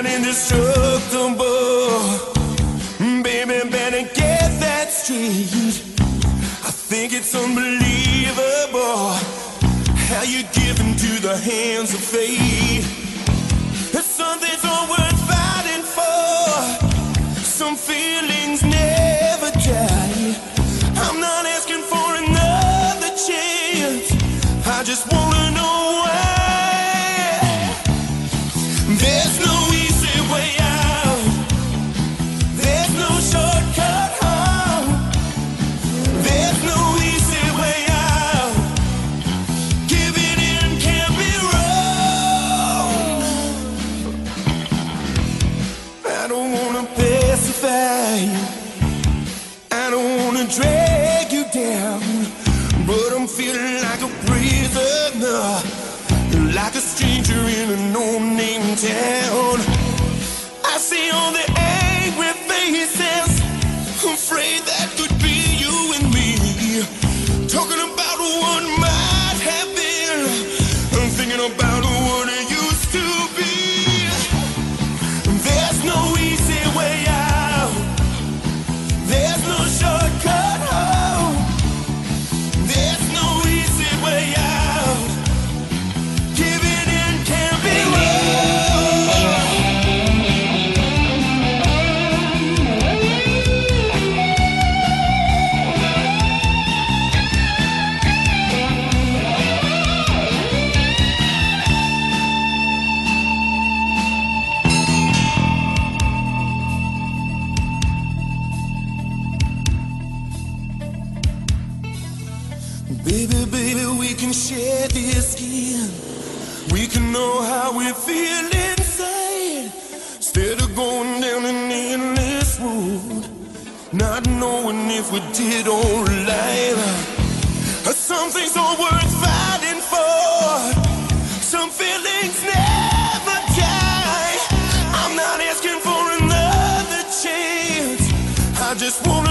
not indestructible. Baby, better get that straight. I think it's unbelievable how you give into the hands of fate. Something so worth fighting for. Some feelings never die. I'm not asking for another chance. I just wanna know why. There's no easy way out. There's no shortcut home. There's no easy way out. Giving in can't be wrong. I don't wanna pacify you. I don't wanna drag you down, but I'm feeling like a prisoner, like a stranger in a no-name town. I see all the angry faces, afraid that could be you and me, talking about what might have been, I'm thinking about what it used to be. There's no easy way out. There's no shortcut home. There's no easy way out. Giving in can't be Baby, baby, we can share this skin. We can know how we feel inside. Instead of going down an endless road, not knowing if we did or lied. Something's all worth fighting for. Some feelings never die. I'm not asking for another chance. I just wanna